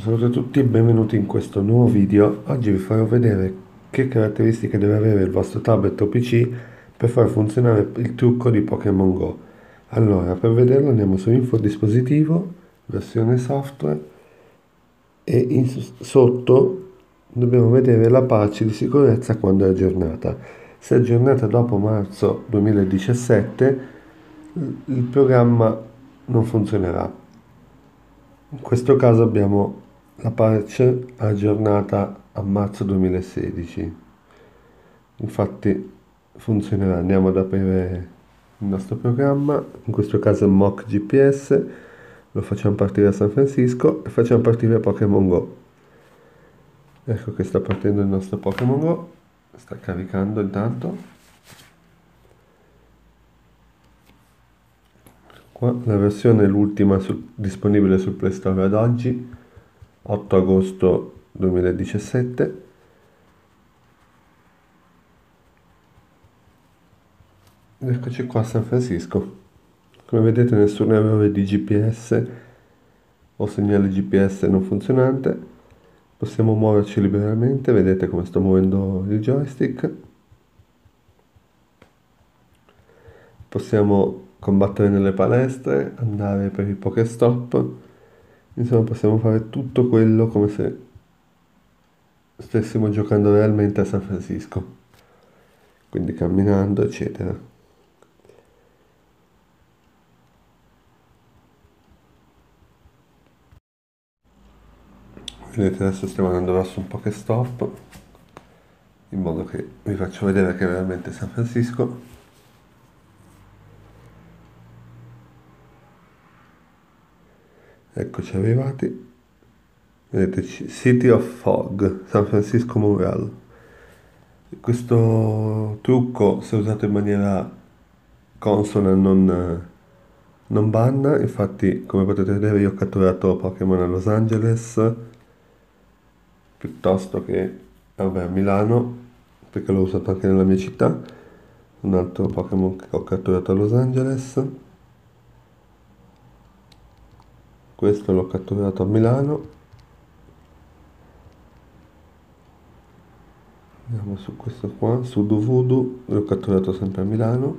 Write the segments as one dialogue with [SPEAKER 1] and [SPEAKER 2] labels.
[SPEAKER 1] Salve a tutti e benvenuti in questo nuovo video. Oggi vi farò vedere che caratteristiche deve avere il vostro tablet o PC per far funzionare il trucco di Pokémon Go. Allora, per vederlo andiamo su Info Dispositivo, versione software e sotto dobbiamo vedere la patch di sicurezza quando è aggiornata. Se è aggiornata dopo marzo 2017, il programma non funzionerà. In questo caso abbiamo la patch aggiornata a marzo 2016. Infatti funzionerà. Andiamo ad aprire il nostro programma, in questo caso è Mock GPS, lo facciamo partire da San Francisco e facciamo partire Pokémon Go. Ecco che sta partendo il nostro Pokémon Go, sta caricando intanto. Qua la versione è l'ultima disponibile sul Play Store ad oggi, 8 agosto 2017. Ed eccoci qua a San Francisco. Come vedete nessun errore di GPS o segnale GPS non funzionante. Possiamo muoverci liberamente, vedete come sto muovendo il joystick. Possiamo combattere nelle palestre, andare per i Pokéstop. Insomma, possiamo fare tutto quello come se stessimo giocando realmente a San Francisco. Quindi camminando, eccetera. Vedete, adesso stiamo andando verso un Pokéstop, in modo che vi faccio vedere che è veramente San Francisco. Eccoci arrivati. Vedete, City of Fog, San Francisco Mural. Questo trucco, se usato in maniera consona, non banna. Infatti, come potete vedere, io ho catturato Pokémon a Los Angeles piuttosto che a Milano, perché l'ho usato anche nella mia città. Un altro Pokémon che ho catturato a Los Angeles. Questo l'ho catturato a Milano. Andiamo su questo qua, su Voodoo, l'ho catturato sempre a Milano.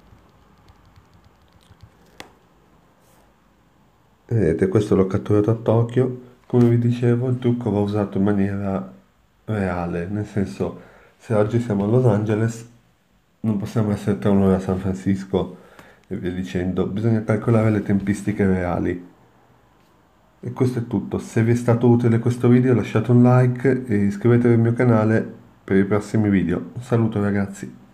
[SPEAKER 1] Vedete, questo l'ho catturato a Tokyo. Come vi dicevo, il trucco va usato in maniera reale, nel senso, se oggi siamo a Los Angeles, non possiamo essere tra un'ora a San Francisco e via dicendo, bisogna calcolare le tempistiche reali. E questo è tutto. Se vi è stato utile questo video lasciate un like e iscrivetevi al mio canale per i prossimi video. Un saluto ragazzi.